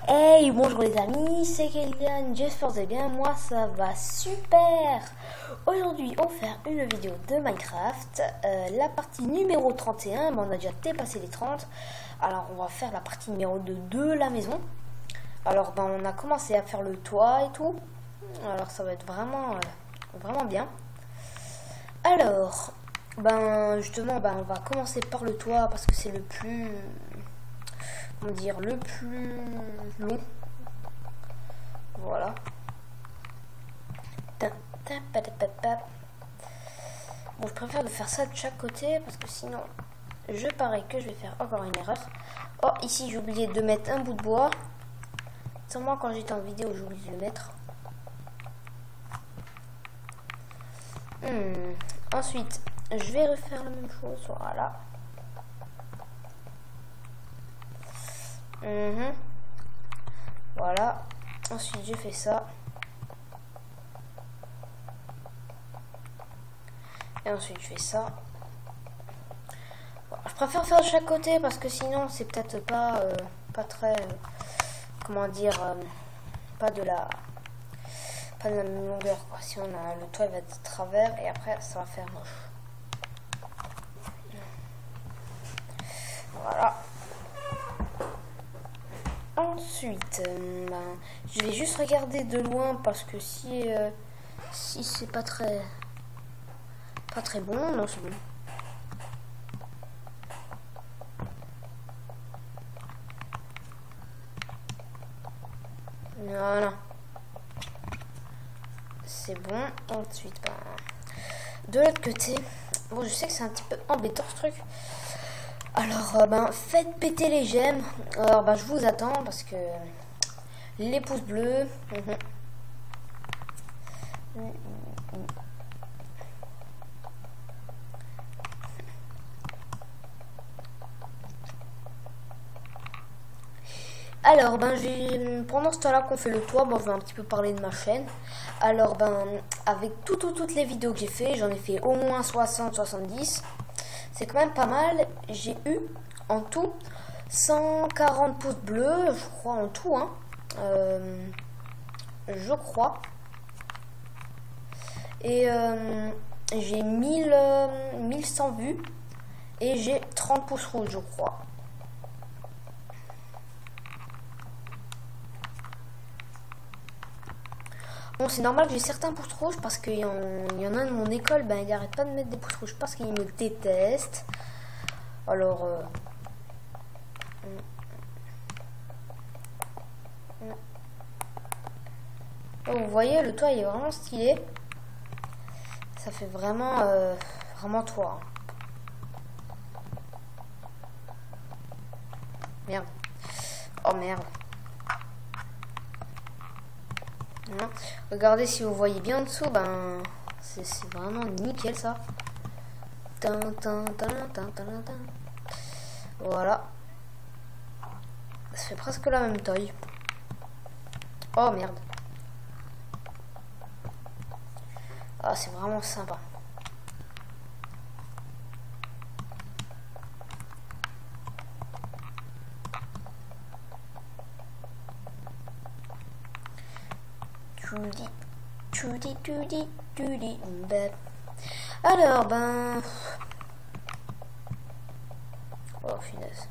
Hey, bonjour les amis, c'est Kélian, j'espère que vous allez bien, moi ça va super. Aujourd'hui on va faire une vidéo de Minecraft, la partie numéro 31, mais on a déjà dépassé les 30. Alors on va faire la partie numéro 2 de la maison. Alors on a commencé à faire le toit et tout, alors ça va être vraiment bien. Alors, justement on va commencer par le toit parce que c'est le plus... on dire le plus long. Voilà. Bon, je préfère de faire ça de chaque côté parce que sinon je parie que je vais faire encore une erreur. Oh, ici j'ai oublié de mettre un bout de bois. Sans moi, quand j'étais en vidéo, j'ai oublié de le mettre. Ensuite, je vais refaire la même chose. Voilà. Voilà. Ensuite, j'ai fait ça. Et ensuite, je fais ça. Bon, je préfère faire de chaque côté parce que sinon, c'est peut-être pas très... comment dire... pas de la même longueur, quoi. Si on a le toit, il va être de travers et après, ça va faire moche. Voilà. Ensuite, je vais juste regarder de loin parce que si c'est pas très bon, non c'est bon. Voilà, c'est bon. Ensuite, de l'autre côté, bon, je sais que c'est un petit peu embêtant ce truc. Alors, faites péter les j'aime. Alors, je vous attends parce que les pouces bleus. Alors, pendant ce temps-là qu'on fait le toit, je vais un petit peu parler de ma chaîne. Alors, avec toutes les vidéos que j'ai fait, j'en ai fait au moins 60-70. C'est quand même pas mal. J'ai eu en tout 140 pouces bleus, je crois en tout, hein. Je crois. Et j'ai 1100 vues. Et j'ai 30 pouces rouges, je crois. Bon, c'est normal que j'ai certains pouces rouges parce qu'il y en a un de mon école, il arrête pas de mettre des pouces rouges parce qu'il me déteste. Alors, vous voyez, le toit il est vraiment stylé. Ça fait vraiment toit. Merde. Oh merde. Regardez si vous voyez bien en dessous, c'est vraiment nickel ça. Voilà. Ça fait presque la même taille. Oh merde. Ah, c'est vraiment sympa. Alors, oh, finesse.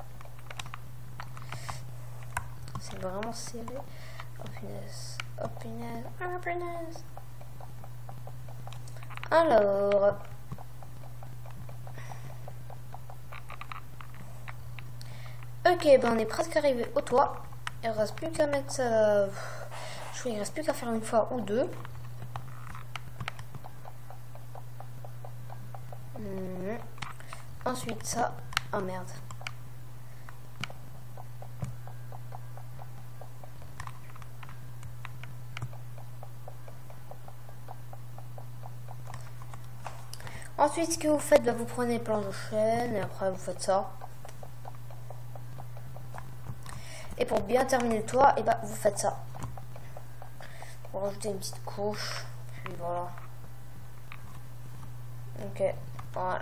C'est vraiment serré. Oh, finesse. Oh, finesse. Oh, finesse. Alors... ok, on est presque arrivé au toit. Il ne reste plus qu'à mettre ça... je crois qu'il ne reste plus qu'à faire une fois ou deux. Ensuite ça... oh merde. Ensuite, ce que vous faites, vous prenez planche de chêne et après vous faites ça. Et pour bien terminer le toit, vous faites ça. Vous rajoutez une petite couche. Puis voilà. Ok, voilà.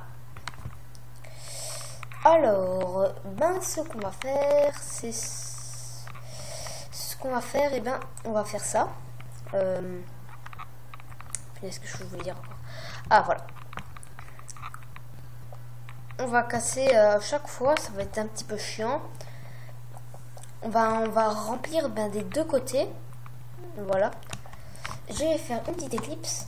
Alors, ce qu'on va faire, c'est qu'on va faire, eh ben, on va faire ça. Est-ce que je voulais dire encore? Ah, voilà. On va casser chaque fois, ça va être un petit peu chiant. On va remplir des deux côtés. Voilà. Je vais faire une petite éclipse.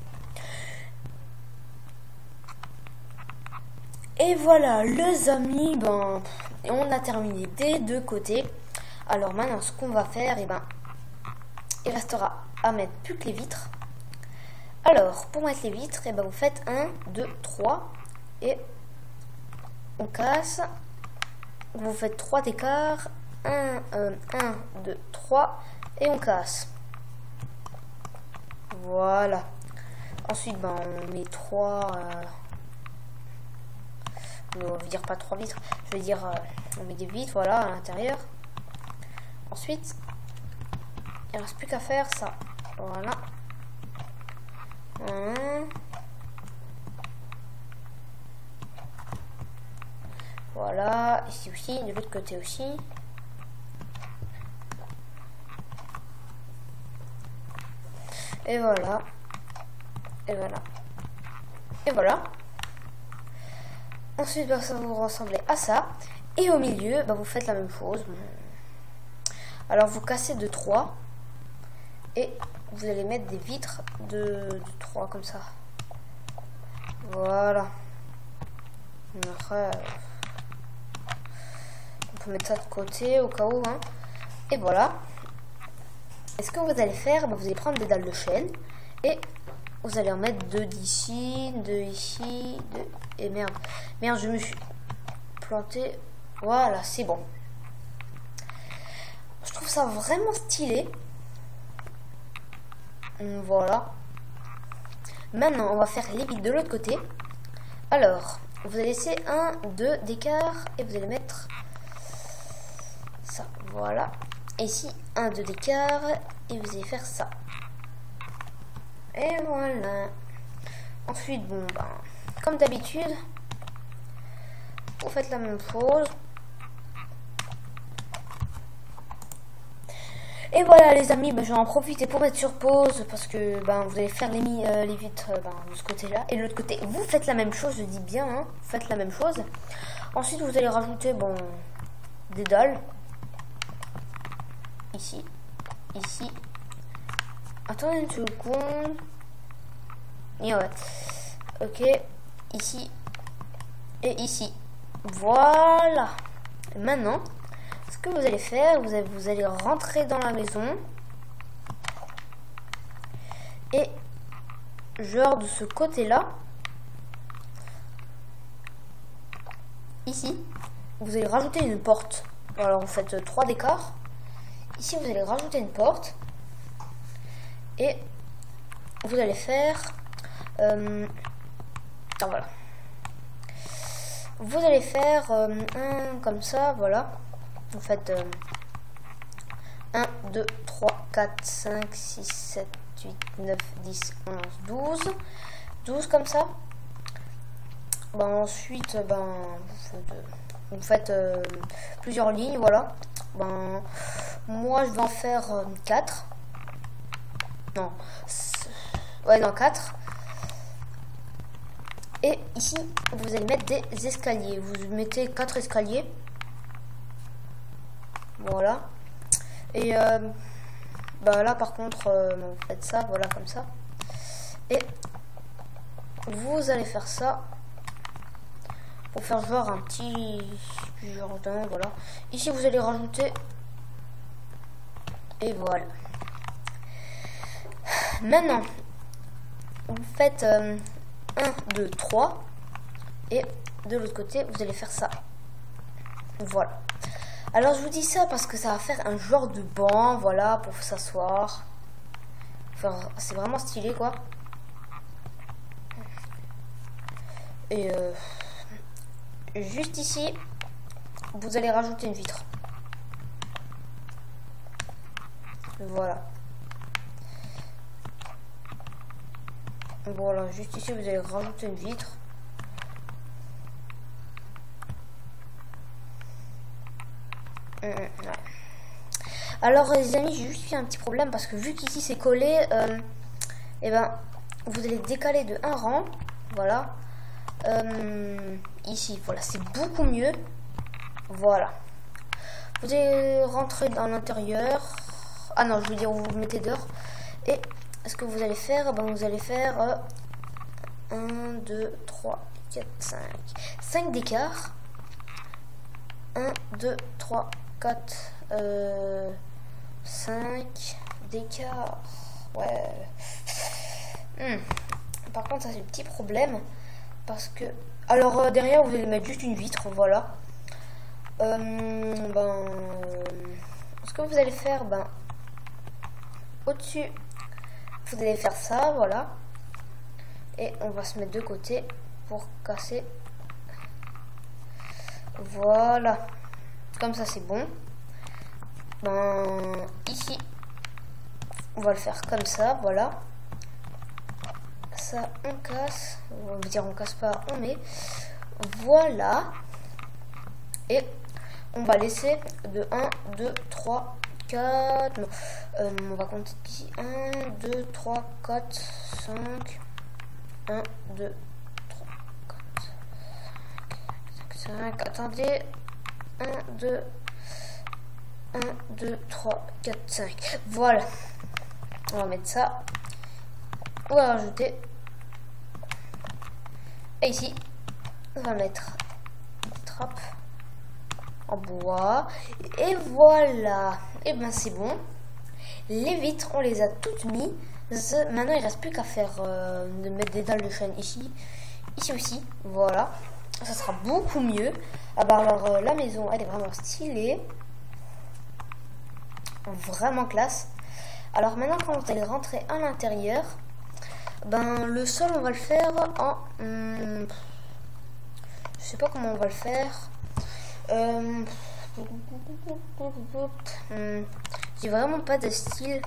Et voilà, les amis, on a terminé des deux côtés. Alors maintenant, ce qu'on va faire, il restera à mettre plus que les vitres. Alors, pour mettre les vitres, vous faites 1, 2, 3 et on casse. Vous faites 3 d'écart. 1, 2, 3 et on casse. Voilà. Ensuite, on met 3... on va dire pas 3 vitres. Je vais dire, on met des vitres, voilà, à l'intérieur. Ensuite, il ne reste plus qu'à faire ça. Voilà. Voilà, ici aussi, de l'autre côté aussi. Et voilà. Et voilà. Et voilà. Ensuite, ça va vous ressembler à ça. Et au milieu, vous faites la même chose. Alors, vous cassez de 3. Et vous allez mettre des vitres de 3 comme ça. Voilà. Après, on peut mettre ça de côté au cas où. Et voilà. Et ce que vous allez faire, vous allez prendre des dalles de chêne. Et vous allez en mettre 2 d'ici, 2 ici, 2... Et merde, je me suis planté. Voilà, c'est bon. Je trouve ça vraiment stylé. Voilà. Maintenant, on va faire les vitres de l'autre côté. Alors, vous allez laisser 1, 2 d'écart et vous allez mettre ça. Voilà. Et ici, 1, 2 d'écart et vous allez faire ça. Et voilà. Ensuite, comme d'habitude, vous faites la même chose. Et voilà les amis, je vais en profiter pour mettre sur pause parce que vous allez faire les vitres de ce côté-là. Et de l'autre côté, vous faites la même chose, je dis bien, vous faites la même chose. Ensuite, vous allez rajouter des dalles. Ici, ici. Attendez une seconde. Et ouais. Ok, ici et ici. Voilà. Et maintenant, ce que vous allez faire, vous allez rentrer dans la maison et genre de ce côté-là, ici, vous allez rajouter une porte. Alors vous faites 3 d'écart. Ici, vous allez rajouter une porte et vous allez faire voilà. Vous allez faire un comme ça, voilà. Vous faites 1, 2, 3, 4, 5, 6, 7, 8, 9, 10, 11, 12. 12 comme ça. Ensuite, vous faites plusieurs lignes, voilà. Moi, je vais en faire 4. Non. Ouais, non, 4. Et ici, vous allez mettre des escaliers. Vous mettez 4 escaliers. Voilà. Et là, par contre, vous faites ça, voilà, comme ça. Et vous allez faire ça pour faire genre un petit jardin, voilà. Ici, vous allez rajouter. Et voilà. Maintenant, vous faites 1, 2, 3 et de l'autre côté vous allez faire ça. Voilà. Alors je vous dis ça parce que ça va faire un genre de banc, voilà, pour s'asseoir. Enfin, c'est vraiment stylé quoi. Et juste ici vous allez rajouter une vitre. Voilà. Voilà, juste ici vous allez rajouter une vitre. Ouais. Alors les amis, j'ai juste un petit problème parce que vu qu'ici c'est collé, et ben vous allez décaler de un rang. Voilà. Ici, voilà, c'est beaucoup mieux. Voilà. Vous allez rentrer dans l'intérieur. Ah non, je veux dire, vous vous mettez dehors. Et ce que vous allez faire, ben, vous allez faire 1, 2, 3, 4, 5. 5 d'écart. 1, 2, 3, 4, 5 d'écart. Ouais. Par contre, ça c'est le petit problème. Parce que... Alors, derrière, vous allez mettre juste une vitre, voilà. Ce que vous allez faire, au-dessus, vous allez faire ça, voilà. Et on va se mettre de côté pour casser. Voilà. Comme ça, c'est bon. Ici, on va le faire comme ça, voilà. Ça, on casse. On va dire, on casse pas, on met. Voilà. Et on va laisser de 1, 2, 3, 4. Non. On va compter ici. 1, 2, 3, 4, 5. 1, 2, 3, 4, 5, 5. Attendez. 1, 2, 1, 2, 3, 4, 5. Voilà. On va mettre ça. On va rajouter. Et ici, on va mettre une trappe en bois. Et voilà. Et ben c'est bon. Les vitres, on les a toutes mises. Maintenant, il ne reste plus qu'à faire de mettre des dalles de chêne ici. Ici aussi. Voilà. Ça sera beaucoup mieux. Ah bah alors, la maison, elle est vraiment stylée. Vraiment classe. Alors maintenant, quand vous allez rentrer à l'intérieur, le sol, on va le faire en... je sais pas comment on va le faire. J'ai vraiment pas de style.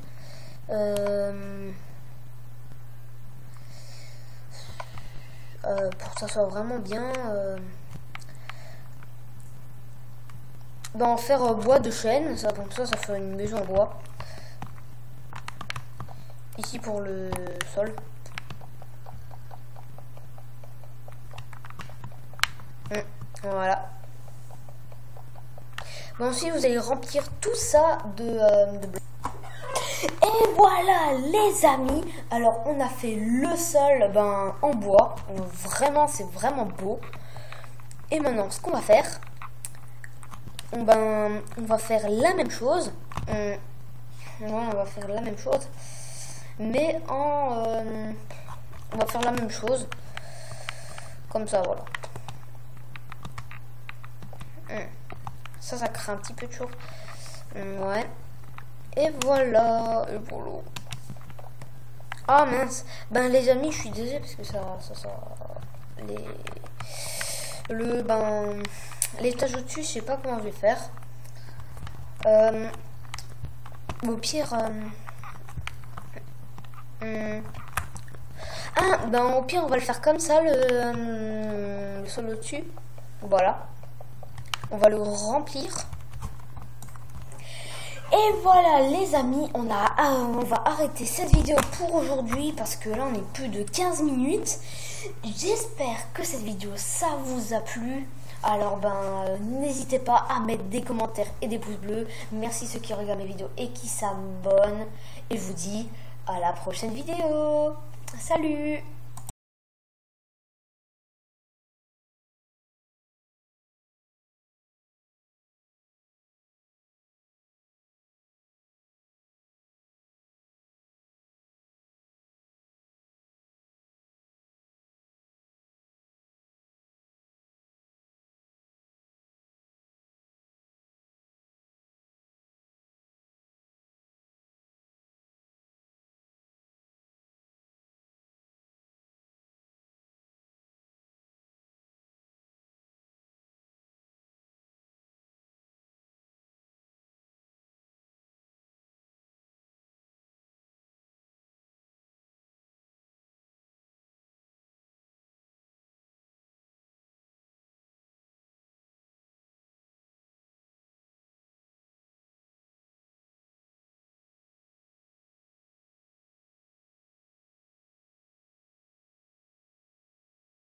Pour que ça soit vraiment bien. En faire bois de chêne. Ça, comme ça fait une maison en bois. Ici pour le sol. Voilà. Ensuite, vous allez remplir tout ça de bleu. Et voilà les amis. Alors, on a fait le sol en bois. Vraiment, c'est vraiment beau. Et maintenant, ce qu'on va faire, on va faire la même chose. On va faire la même chose. Mais on va faire la même chose. Comme ça, voilà. Ça crée un petit peu de chaud. Ouais. Et voilà. Et voilà. Ah mince. Les amis, je suis désolée parce que l'étage au-dessus, je sais pas comment je vais faire. Au pire. Au pire, on va le faire comme ça, le sol au-dessus. Voilà. On va le remplir. Et voilà les amis, on va arrêter cette vidéo pour aujourd'hui parce que là on est plus de 15 minutes. J'espère que cette vidéo ça vous a plu. Alors n'hésitez pas à mettre des commentaires et des pouces bleus. Merci ceux qui regardent mes vidéos et qui s'abonnent. Et je vous dis à la prochaine vidéo. Salut!